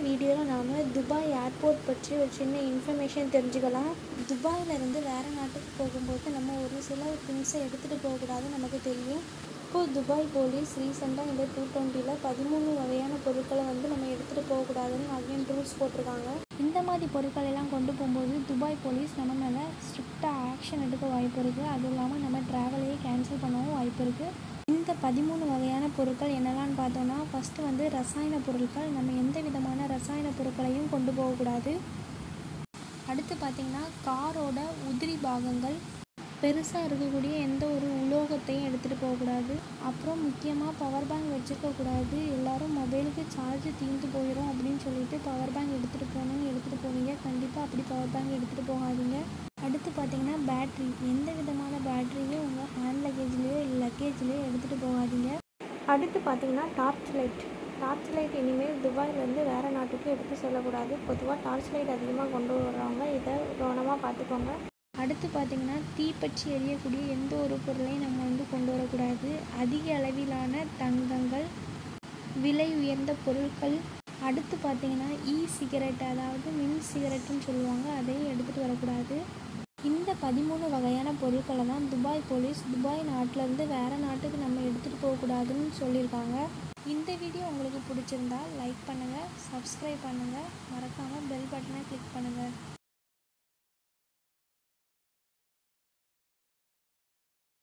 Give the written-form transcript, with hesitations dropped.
வீடியோவில் நாம் Dubai airport பற்றி ஒரு சின்ன இன்ஃபர்மேஷன் தெரிஞ்சுக்கலாம். துபாயிலேருந்து வேறு நாட்டுக்கு போகும்போது நம்ம ஒரு சில திங்ஸை எடுத்துகிட்டு போகக்கூடாது நமக்கு தெரியும். இப்போது துபாய் போலீஸ் ரீசெண்டாக இந்த 220ல் 13 வகையான பொருட்களை நம்ம எடுத்துகிட்டு போகக்கூடாதுன்னு அகைன் ரூல்ஸ் போட்டிருக்காங்க. இந்த மாதிரி பொருட்கள் எல்லாம் கொண்டு போகும்போது துபாய் போலீஸ் நம்ம மேலே ஸ்ட்ரிக்டாக ஆக்ஷன் எடுக்க வாய்ப்பு இருக்குது. அதுவும் இல்லாமல் நம்ம ட்ராவலையே கேன்சல் பண்ணவும் வாய்ப்பு இருக்குது. இந்த 13 வகையான பொருட்கள் என்னெல்லாம்னு பார்த்தோன்னா, ஃபஸ்ட்டு ரசாயன பொருட்கள். நம்ம எந்த விதமான ரசாயன பொருட்களையும் கொண்டு போகக்கூடாது. அடுத்து பார்த்திங்கன்னா காரோட உதிரி பாகங்கள், பெருசாக இருக்கக்கூடிய எந்த ஒரு உலோகத்தையும் எடுத்துகிட்டு போகக்கூடாது. அப்புறம் முக்கியமாக பவர் பேங்க் வச்சுருக்கக்கூடாது. எல்லோரும் மொபைலுக்கு சார்ஜ் தீர்ந்து போயிடும் அப்படின்னு சொல்லிட்டு பவர் பேங்க் எடுத்துகிட்டு போவீங்க. கண்டிப்பாக அப்படி பவர் பேங்க் எடுத்துகிட்டு போகாதீங்க. அடுத்து பார்த்திங்கன்னா பேட்ரி, எந்த விதமான பேட்ரியும் உங்கள் ஹேண்ட் லக்கேஜ்லேயோ இல்லை லக்கேஜ்லேயோ எடுத்துகிட்டு போகாதீங்க. அடுத்து பார்த்திங்கன்னா டார்ச் லைட் இனிமேல் துபாயிலேருந்து வேறு நாட்டுக்கு எடுத்து செல்லக்கூடாது. பொதுவாக டார்ச் லைட் அதிகமாக கொண்டு வர்றவங்க இதை கவனமாக பார்த்துக்கோங்க. அடுத்து பார்த்திங்கன்னா தீப்பற்றி எரியக்கூடிய எந்த ஒரு பொருளையும் நம்ம கொண்டு வரக்கூடாது. அதிக அளவிலான தங்கங்கள், விலை உயர்ந்த பொருட்கள். அடுத்து பார்த்திங்கன்னா சிகரெட், அதாவது மின் சிகரெட்டுன்னு சொல்லுவாங்க, அதையும் எடுத்துகிட்டு வரக்கூடாது. இந்த 13 வகையான பொருட்களை தான் துபாய் போலீஸ் துபாய் நாட்டிலேருந்து வேறு நாட்டுக்கு நம்ம எடுத்துகிட்டு போகக்கூடாதுன்னு சொல்லியிருக்காங்க. இந்த வீடியோ உங்களுக்கு பிடிச்சிருந்தா லைக் பண்ணுங்கள், சப்ஸ்கிரைப் பண்ணுங்கள், மறக்காமல் பெல் பட்டனை கிளிக் பண்ணுங்கள்.